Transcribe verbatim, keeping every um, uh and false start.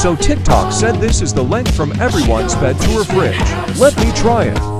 So TikTok said this is the length from everyone's bed to her fridge. Let me try it.